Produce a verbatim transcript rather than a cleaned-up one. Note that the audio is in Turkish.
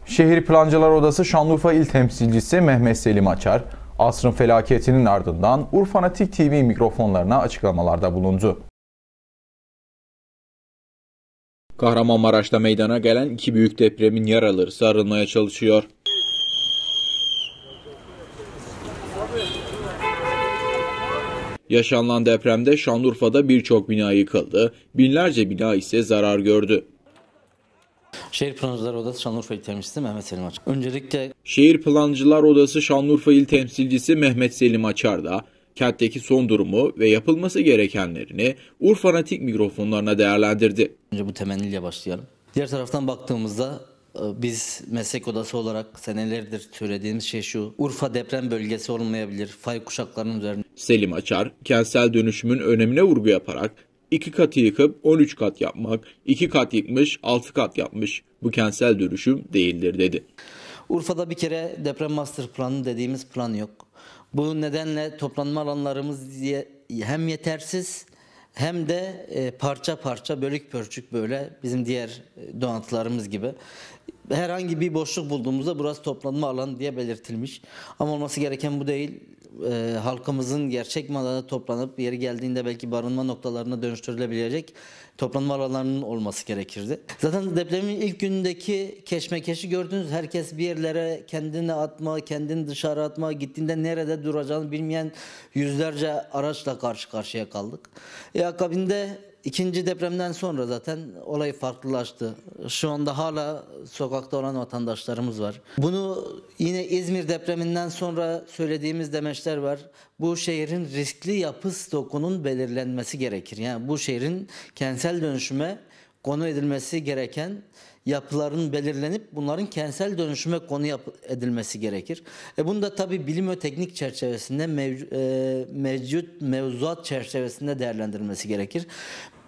Şehir Plancılar Odası Şanlıurfa İl Temsilcisi Mehmet Selim Açar, asrın felaketinin ardından Urfanatik T V mikrofonlarına açıklamalarda bulundu. Kahramanmaraş'ta meydana gelen iki büyük depremin yaraları sarılmaya çalışıyor. Yaşanılan depremde Şanlıurfa'da birçok bina yıkıldı, binlerce bina ise zarar gördü. Şehir Plancılar Odası Şanlıurfa İl Temsilcisi Mehmet Selim Açar. Öncelikle Şehir Plancılar Odası Şanlıurfa İl Temsilcisi Mehmet Selim Açar da kentteki son durumu ve yapılması gerekenlerini Urfanatik mikrofonlarına değerlendirdi. önce bu temenniyle başlayalım. Diğer taraftan baktığımızda biz meslek odası olarak senelerdir söylediğimiz şey şu: Urfa deprem bölgesi olmayabilir, fay kuşaklarının üzerinde. Selim Açar, kentsel dönüşümün önemine vurgu yaparak iki katı yıkıp on üç kat yapmak, iki kat yıkmış altı kat yapmış, bu kentsel dönüşüm değildir dedi. Urfa'da bir kere deprem master planı dediğimiz plan yok. Bu nedenle toplanma alanlarımız hem yetersiz hem de parça parça, bölük pörçük, böyle bizim diğer donatılarımız gibi. Herhangi bir boşluk bulduğumuzda burası toplanma alanı diye belirtilmiş. Ama olması gereken bu değil. E, halkımızın gerçek manada toplanıp yeri geldiğinde belki barınma noktalarına dönüştürülebilecek toplanma alanlarının olması gerekirdi. Zaten depremin ilk günündeki keşmekeşi gördünüz. Herkes bir yerlere kendini atma, kendini dışarı atma, gittiğinde nerede duracağını bilmeyen yüzlerce araçla karşı karşıya kaldık. E, akabinde İkinci depremden sonra zaten olay farklılaştı. Şu anda hala sokakta olan vatandaşlarımız var. Bunu yine İzmir depreminden sonra söylediğimiz demeçler var. Bu şehrin riskli yapı stokunun belirlenmesi gerekir. Yani bu şehrin kentsel dönüşüme konu edilmesi gereken yapıların belirlenip bunların kentsel dönüşüme konu edilmesi gerekir. E bunu da tabii bilim ve teknik çerçevesinde, mevcut, e, mevcut mevzuat çerçevesinde değerlendirilmesi gerekir.